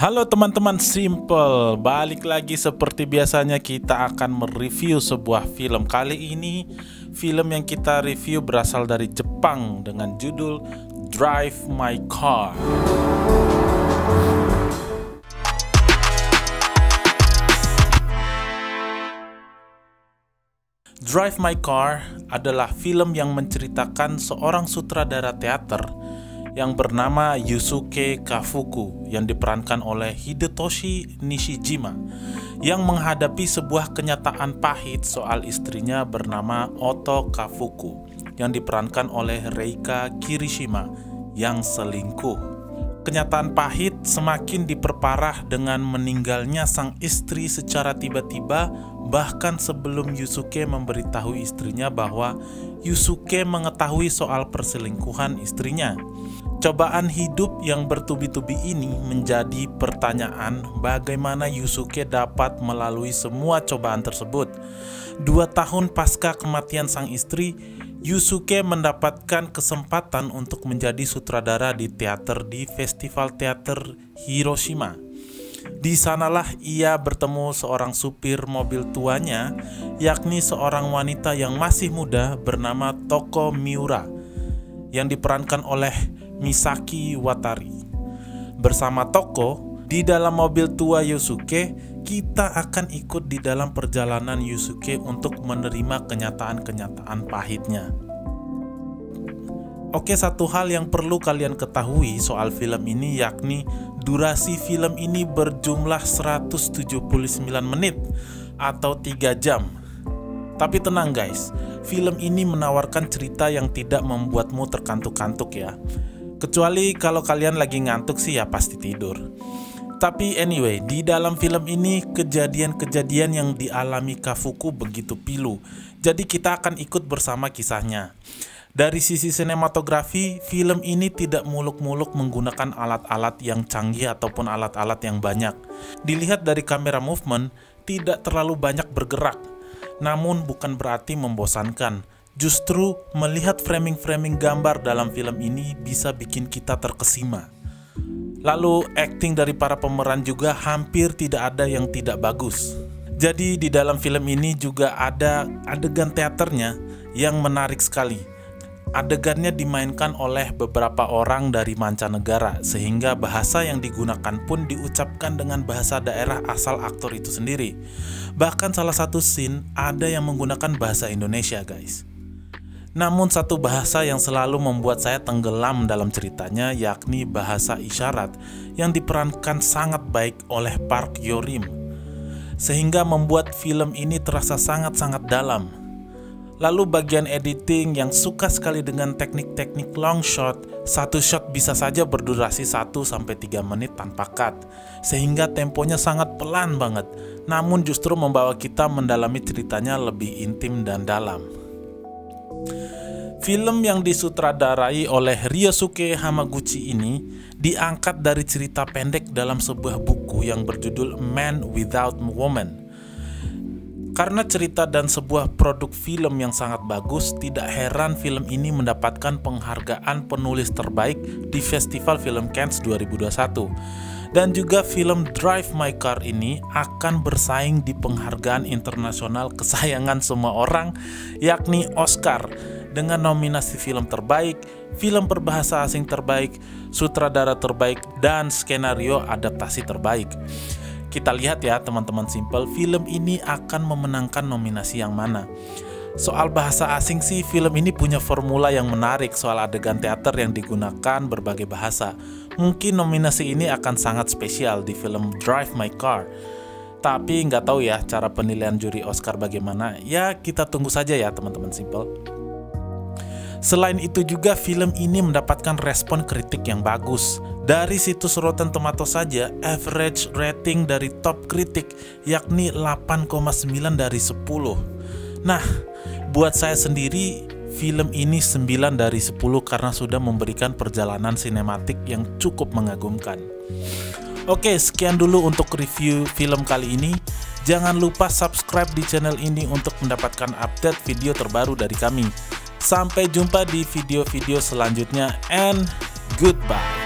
Halo teman-teman Simple, balik lagi seperti biasanya kita akan mereview sebuah film. Kali ini film yang kita review berasal dari Jepang dengan judul Drive My Car. Drive My Car adalah film yang menceritakan seorang sutradara teater yang bernama Yusuke Kafuku yang diperankan oleh Hidetoshi Nishijima yang menghadapi sebuah kenyataan pahit soal istrinya bernama Oto Kafuku yang diperankan oleh Reika Kirishima yang selingkuh. Kenyataan pahit semakin diperparah dengan meninggalnya sang istri secara tiba-tiba, bahkan sebelum Yusuke memberitahu istrinya bahwa Yusuke mengetahui soal perselingkuhan istrinya. Cobaan hidup yang bertubi-tubi ini menjadi pertanyaan bagaimana Yusuke dapat melalui semua cobaan tersebut. 2 tahun pasca kematian sang istri, Yusuke mendapatkan kesempatan untuk menjadi sutradara di teater di Festival Teater Hiroshima. Di sanalah ia bertemu seorang supir mobil tuanya, yakni seorang wanita yang masih muda bernama Toko Miura, yang diperankan oleh Misaki Watari. Bersama Toko, di dalam mobil tua Yusuke, kita akan ikut di dalam perjalanan Yusuke untuk menerima kenyataan-kenyataan pahitnya. Oke, satu hal yang perlu kalian ketahui soal film ini yakni durasi film ini berjumlah 179 menit atau 3 jam. Tapi tenang guys, film ini menawarkan cerita yang tidak membuatmu terkantuk-kantuk ya. Kecuali kalau kalian lagi ngantuk sih ya pasti tidur. Tapi anyway, di dalam film ini kejadian-kejadian yang dialami Kafuku begitu pilu. Jadi kita akan ikut bersama kisahnya. Dari sisi sinematografi, film ini tidak muluk-muluk menggunakan alat-alat yang canggih ataupun alat-alat yang banyak. Dilihat dari kamera movement, tidak terlalu banyak bergerak. Namun bukan berarti membosankan. Justru melihat framing-framing gambar dalam film ini bisa bikin kita terkesima. Lalu acting dari para pemeran juga hampir tidak ada yang tidak bagus. Jadi di dalam film ini juga ada adegan teaternya yang menarik sekali. Adegannya dimainkan oleh beberapa orang dari mancanegara, sehingga bahasa yang digunakan pun diucapkan dengan bahasa daerah asal aktor itu sendiri. Bahkan salah satu scene ada yang menggunakan bahasa Indonesia guys. Namun satu bahasa yang selalu membuat saya tenggelam dalam ceritanya yakni bahasa isyarat yang diperankan sangat baik oleh Park Hyo-rim, sehingga membuat film ini terasa sangat-sangat dalam. Lalu bagian editing yang suka sekali dengan teknik-teknik long shot, satu shot bisa saja berdurasi 1-3 menit tanpa cut, sehingga temponya sangat pelan banget, namun justru membawa kita mendalami ceritanya lebih intim dan dalam. Film yang disutradarai oleh Ryosuke Hamaguchi ini diangkat dari cerita pendek dalam sebuah buku yang berjudul Man Without Woman. Karena cerita dan sebuah produk film yang sangat bagus, tidak heran film ini mendapatkan penghargaan penulis terbaik di Festival Film Cannes 2021. Dan juga film Drive My Car ini akan bersaing di penghargaan internasional kesayangan semua orang, yakni Oscar, dengan nominasi film terbaik, film berbahasa asing terbaik, sutradara terbaik, dan skenario adaptasi terbaik. Kita lihat ya teman-teman Simple, film ini akan memenangkan nominasi yang mana. Soal bahasa asing sih, film ini punya formula yang menarik soal adegan teater yang digunakan berbagai bahasa. Mungkin nominasi ini akan sangat spesial di film Drive My Car. Tapi nggak tahu ya cara penilaian juri Oscar bagaimana. Ya kita tunggu saja ya teman-teman Simple. Selain itu juga film ini mendapatkan respon kritik yang bagus. Dari situs Rotten Tomatoes saja, average rating dari top kritik yakni 8,9 dari 10. Nah, buat saya sendiri, film ini 9 dari 10 karena sudah memberikan perjalanan sinematik yang cukup mengagumkan. Oke, sekian dulu untuk review film kali ini. Jangan lupa subscribe di channel ini untuk mendapatkan update video terbaru dari kami. Sampai jumpa di video-video selanjutnya and goodbye.